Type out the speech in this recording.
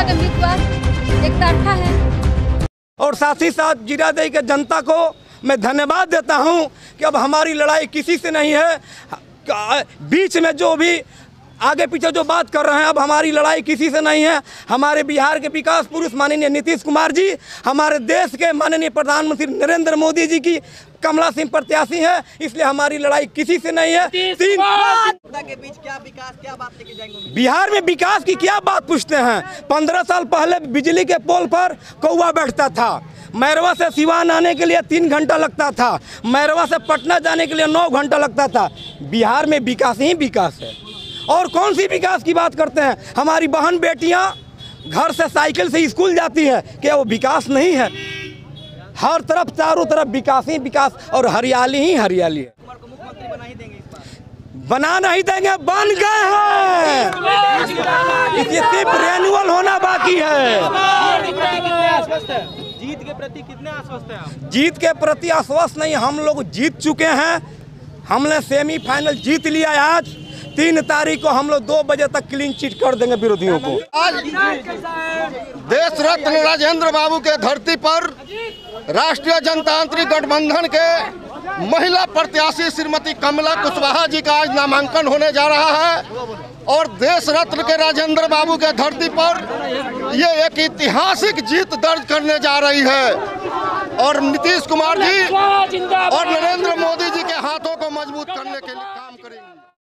तरह का विश्वास एक तरफा है। और साथ ही साथ जीरादेई के जनता को मैं धन्यवाद देता हूं कि अब हमारी लड़ाई किसी से नहीं है। बीच में जो भी आगे पीछे जो बात कर रहे हैं, अब हमारी लड़ाई किसी से नहीं है। हमारे बिहार के विकास पुरुष माननीय नीतीश कुमार जी, हमारे देश के माननीय प्रधानमंत्री नरेंद्र मोदी जी की कमला सिंह प्रत्याशी है, इसलिए हमारी लड़ाई किसी से नहीं है। के बीच क्या विकास, क्या बात लेके जाएंगे? बिहार में विकास की क्या बात पूछते हैं? 15 साल पहले बिजली के पोल पर कौवा बैठता था। मैरवा से सिवान आने के लिए 3 घंटा लगता था। मैरवा से पटना जाने के लिए 9 घंटा लगता था। बिहार में विकास ही विकास है। और कौन सी विकास की बात करते हैं? हमारी बहन बेटियां घर से साइकिल से स्कूल जाती है, क्या वो विकास नहीं है? हर तरफ चारों तरफ विकास ही विकास और हरियाली ही हरियाली है। मुख्यमंत्री बना ही देंगे इस बार? बना नहीं देंगे, बन गए हैं। इसलिए सिर्फ रेन्युअल होना बाकी है। जीत के प्रति कितने आश्वस्त हैं आप? जीत के प्रति आश्वस्त नहीं, हम लोग जीत चुके हैं। हमने सेमीफाइनल जीत लिया। आज 3 तारीख को हम लोग 2 बजे तक क्लीन चिट कर देंगे विरोधियों को। आज देश रत्न राजेंद्र बाबू के धरती पर राष्ट्रीय जनतांत्रिक गठबंधन के महिला प्रत्याशी श्रीमती कमला कुशवाहा जी का आज नामांकन होने जा रहा है। और देश रत्न के राजेंद्र बाबू के धरती पर ये एक ऐतिहासिक जीत दर्ज करने जा रही है। और नीतीश कुमार जी और नरेंद्र मोदी जी के हाथों को मजबूत करने के लिए